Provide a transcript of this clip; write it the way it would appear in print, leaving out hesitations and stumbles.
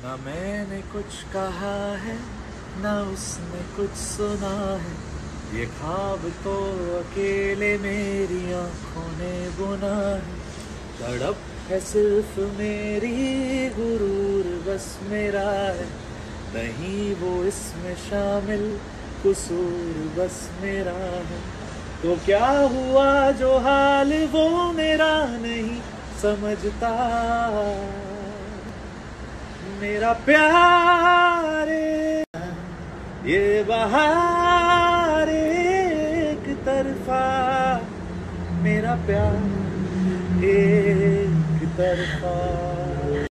ना मैंने कुछ कहा है ना उसने कुछ सुना है, ये ख्वाब तो अकेले मेरी आंखों ने बुना है। तड़प है सिर्फ मेरी, गुरूर बस मेरा है, नहीं वो इसमें शामिल, कसूर बस मेरा है। तो क्या हुआ जो हाल वो मेरा नहीं समझता, मेरा प्यार ये बहार एक तरफा, मेरा प्यार एक तरफा।